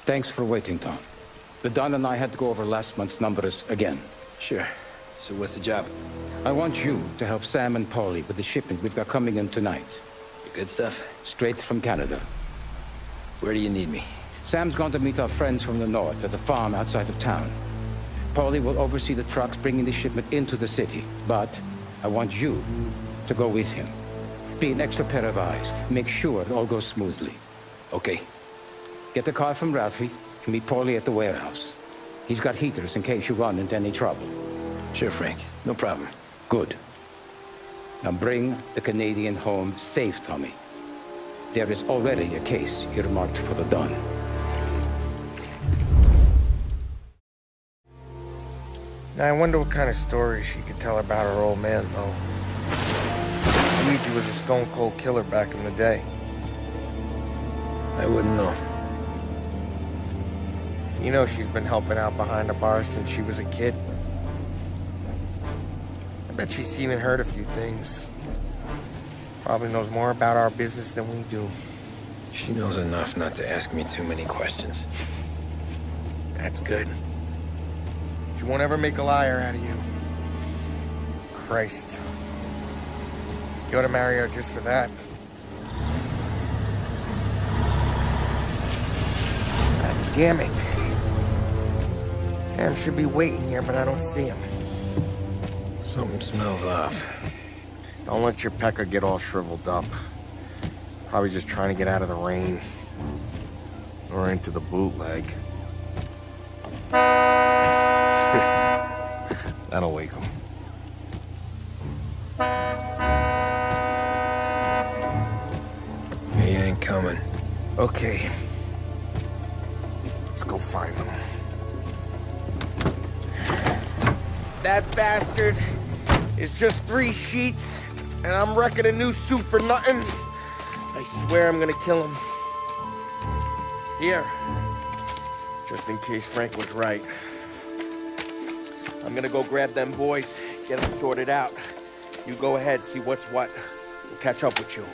Thanks for waiting, Tom. The Don and I had to go over last month's numbers again. Sure. So what's the job? I want you to help Sam and Paulie with the shipment we've got coming in tonight. The good stuff? Straight from Canada. Where do you need me? Sam's going to meet our friends from the north at the farm outside of town. Paulie will oversee the trucks bringing the shipment into the city, but I want you to go with him. Be an extra pair of eyes. Make sure it all goes smoothly. Okay. Get the car from Ralphie and meet Paulie at the warehouse. He's got heaters in case you run into any trouble. Sure, Frank. No problem. Good. Now bring the Canadian home safe, Tommy. There is already a case earmarked for the Don. Now, I wonder what kind of story she could tell about her old man, though. Luigi was a stone-cold killer back in the day. I wouldn't know. You know she's been helping out behind the bar since she was a kid. I bet she's seen and heard a few things. Probably knows more about our business than we do. She knows enough not to ask me too many questions. That's good. She won't ever make a liar out of you. Christ. You ought to marry her just for that. God damn it. Sam should be waiting here, but I don't see him. Something smells off. Don't let your pecker get all shriveled up. Probably just trying to get out of the rain. Or into the bootleg. That'll wake him. He ain't coming. Okay. Let's go find him. That bastard is just 3 sheets, and I'm wrecking a new suit for nothing. I swear I'm gonna kill him. Here. Just in case Frank was right. I'm gonna go grab them boys, get them sorted out. You go ahead, see what's what. We'll catch up with you.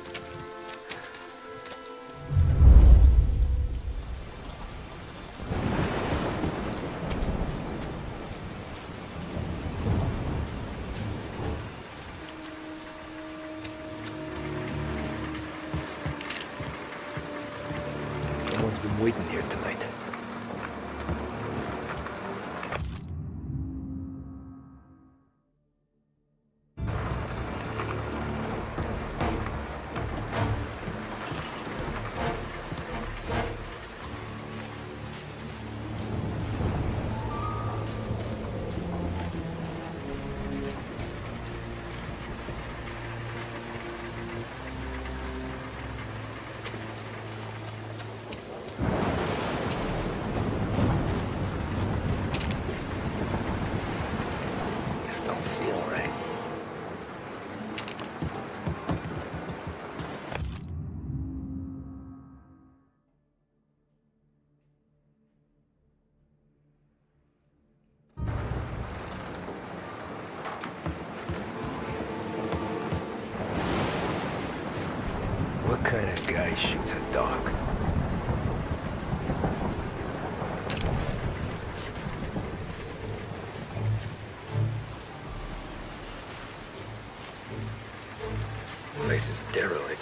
Someone's been waiting here tonight. Don't feel right. What kind of guy shoots a dog? Place is derelict.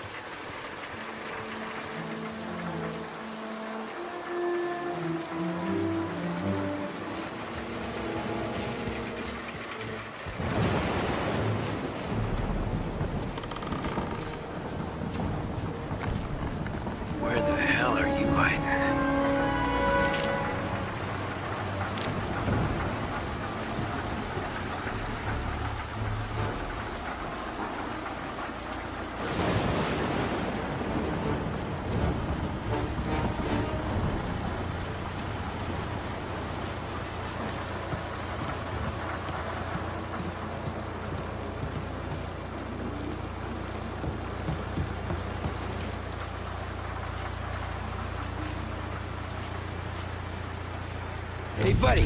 Where the hell are you hiding? Hey, buddy.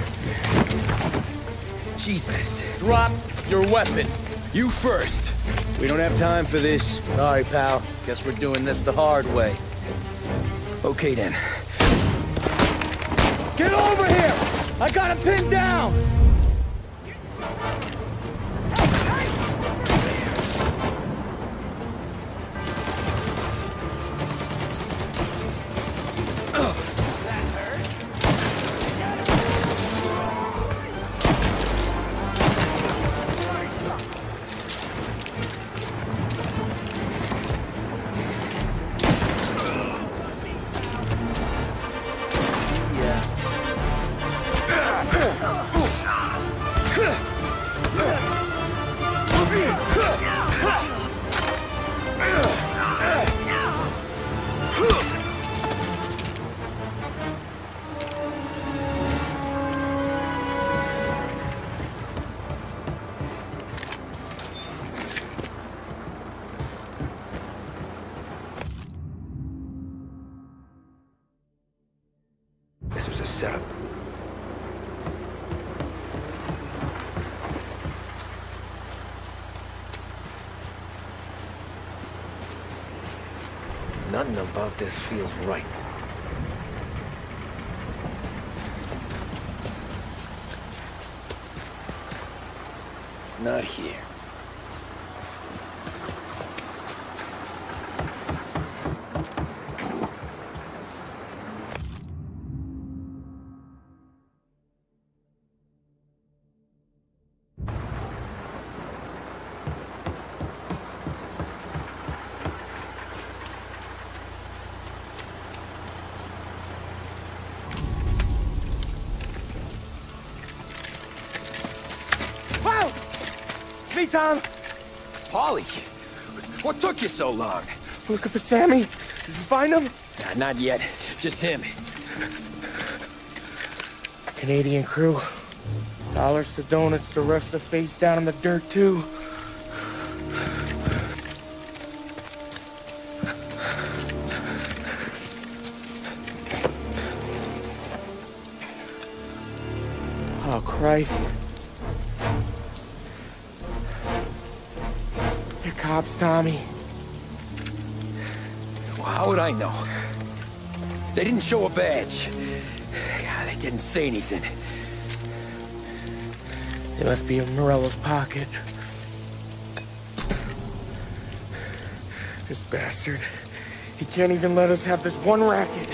Jesus. Drop your weapon. You first. We don't have time for this. Sorry, pal. Guess we're doing this the hard way. Okay then. Get over here! I got him pinned down! This was a setup. Nothing about this feels right. Not here. Wow! It's me, Tom. Paulie, what took you so long? Looking for Sammy. Did you find him? Nah, not yet. Just him. Canadian crew. Dollars to donuts, the rest of the face down in the dirt, too. Oh, Christ. They're cops, Tommy. Well, how would I know? They didn't show a badge. God, they didn't say anything. They must be in Morello's pocket. This bastard. He can't even let us have this one racket.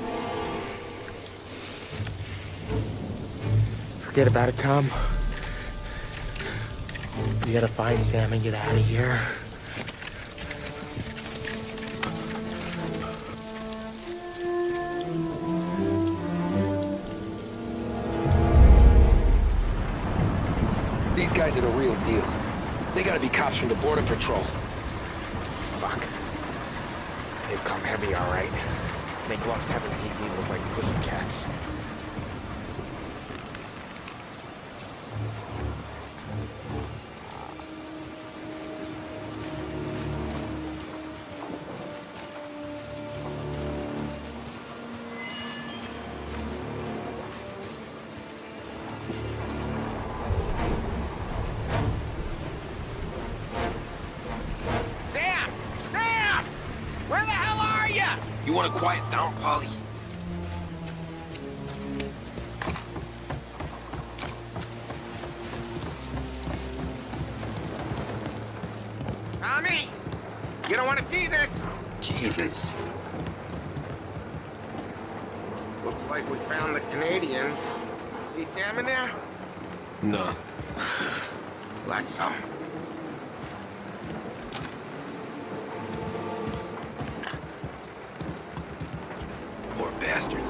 Forget about it, Tom. We gotta find Sam and get out of here. These guys are the real deal. They gotta be cops from the Border Patrol. Fuck. They've come heavy, all right. Make lost having an EV look like pussycats. You wanna quiet down, Paulie? Tommy! You don't want to see this! Jesus. Looks like we found the Canadians. See Sam in there? No. Like some. Poor bastards.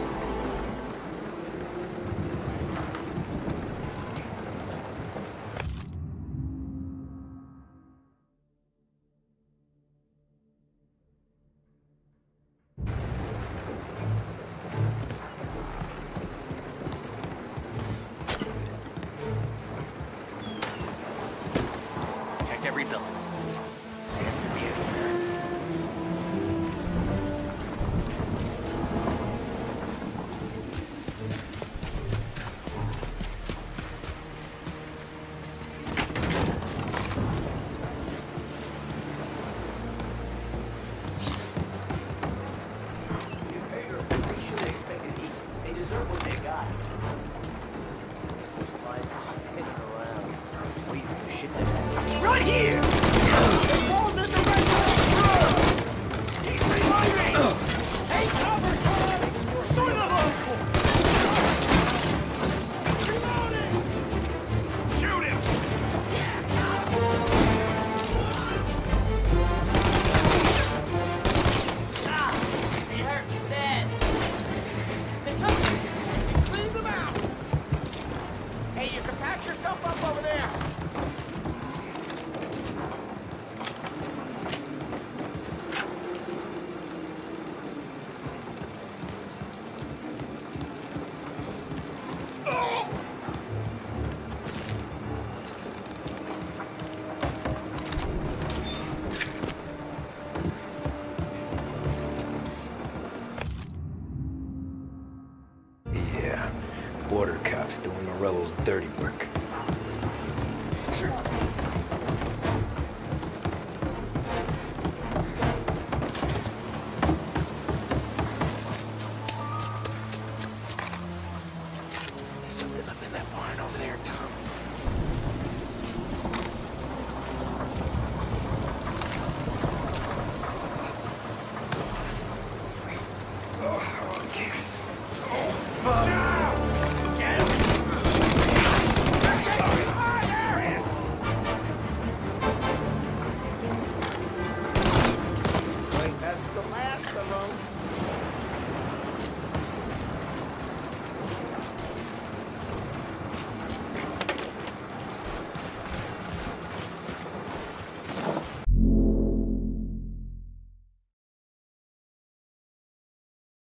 border cops doing Morello's dirty work.